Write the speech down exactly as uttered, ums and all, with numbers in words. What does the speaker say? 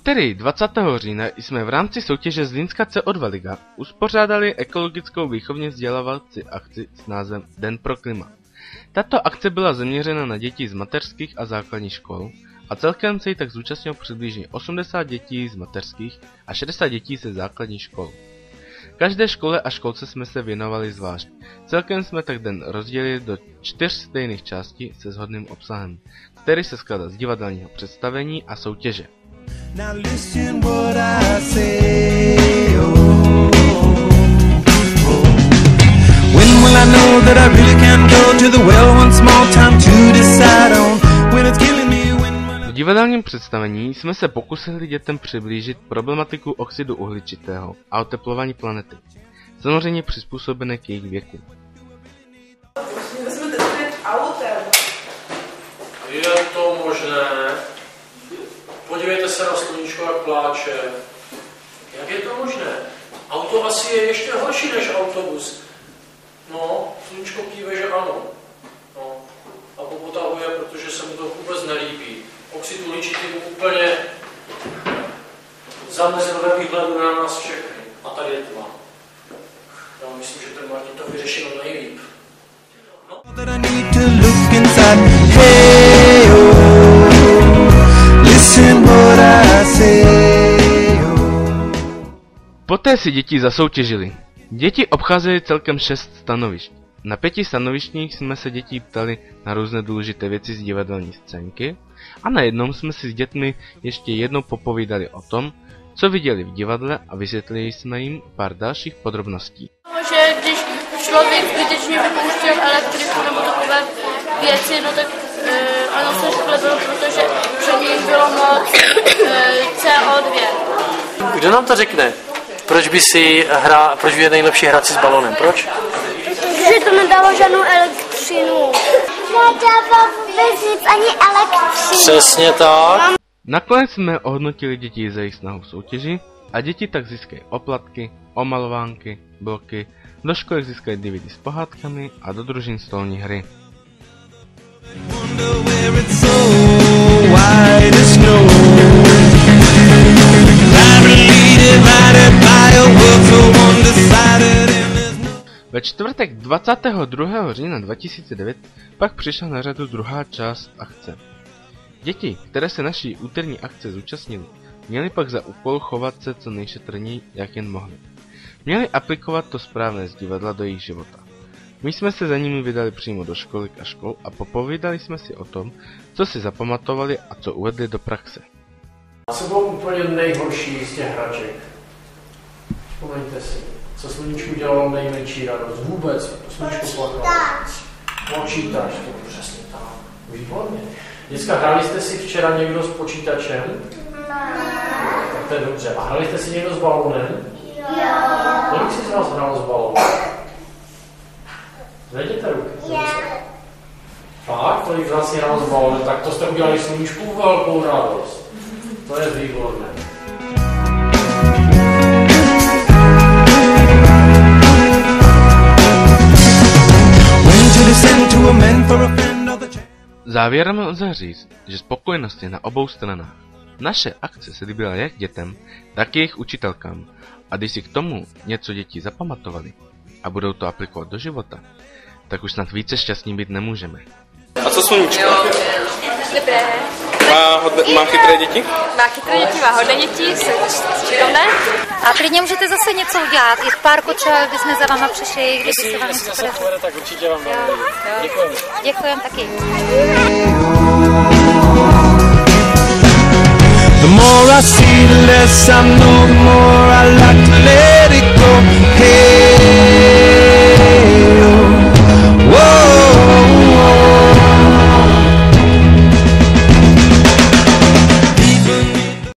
úterý dvacátého října jsme v rámci soutěže Zlínská C O dva Liga uspořádali ekologickou výchovně vzdělávací akci s názvem Den pro klima. Tato akce byla zaměřena na děti z mateřských a základních škol a celkem se jí tak zúčastnilo přibližně osmdesát dětí z mateřských a šedesát dětí ze základních škol. Každé škole a školce jsme se věnovali zvlášť. Celkem jsme tak den rozdělili do čtyř stejných částí se shodným obsahem, který se skládá z divadelního představení a soutěže. Now listen what I say, oh, oh. When will I know that I really can go to the well one small time to decide on when it's killing me, when will I... V divadelním představení jsme se pokusili dětem přiblížit problematiku oxidu uhličitého a oteplování planety, samozřejmě přizpůsobené k jejich věku. Je to možné? Podívejte se na sluníčko, jak pláče. Jak je to možné? Auto asi je ještě horší než autobus. No, sluníčko kýve, že ano. No, a popotahuje, protože se mu to vůbec nelíbí. Oxid uhličitý mu úplně zamezil ve výhledu na nás všechny. A tady je tma. Já myslím, že ten Martin to vyřešil nejlíp. No. Poté si děti zasoutěžili. Děti obcházely celkem šest stanovišť. Na pěti stanovištích jsme se dětí ptali na různé důležité věci z divadelní scénky a na jednom jsme si s dětmi ještě jednou popovídali o tom, co viděli v divadle a vysvětlili jsme jim pár dalších podrobností. Že když člověk zbytečně vypouštěl elektriku nebo takové věci, no tak e, ono se špletlo, protože před ním bylo moc e, C O dva. Kdo nám to řekne? Proč by si hra, proč by je nejlepší hrát si s balónem? Proč? Protože to nedává žádnou elektřinu. Nedává vůbec nic ani elektřinu. Přesně tak. Nakonec jsme ohodnotili děti za jejich snahu v soutěži a děti tak získají oplatky, omalovánky, bloky, do školy získají D V D s pohádkami a do družin stolní hry. Ve čtvrtek dvacátého druhého října dva tisíce devět pak přišla na řadu druhá část akce. Děti, které se naší úterní akce zúčastnily, měly pak za úkol chovat se co nejšetrněji, jak jen mohli. Měli aplikovat to správné z divadla do jejich života. My jsme se za nimi vydali přímo do školek a škol a popovídali jsme si o tom, co si zapamatovali a co uvedli do praxe. Co bylo úplně nejhorší z těch hraček? Vzpomeňte si, co sluníčku dělalo nejmenší radost. Vůbec sluníčku plakalo. Počítač, to přesně tak. Výborně. Dneska hráli jste si včera někdo s počítačem? Tak to je dobře. A hráli jste si někdo s balónem? Jo. Kolik si z vás hrál s balónem? Zvedněte ruky. Fakt, kolik z vás si hrál s balónem, tak to jste udělali sluníčku velkou radost. To je výborné. Závěrem lze říct, že spokojenost je na obou stranách. Naše akce se líbila jak dětem, tak i jejich učitelkám. A když si k tomu něco děti zapamatovali a budou to aplikovat do života, tak už snad více šťastní být nemůžeme. A co sluníčko? Dobré. Má, hodne, má chytré děti? Má chytré děti, má hodně dětí, jsou šikovné. A klidně můžete zase něco udělat. I v parku třeba bychom za váma přišli, kdyby se vám něco podařilo. Tak určitě vám děkujeme. Děkujeme taky. The more I see, the less I know, the more I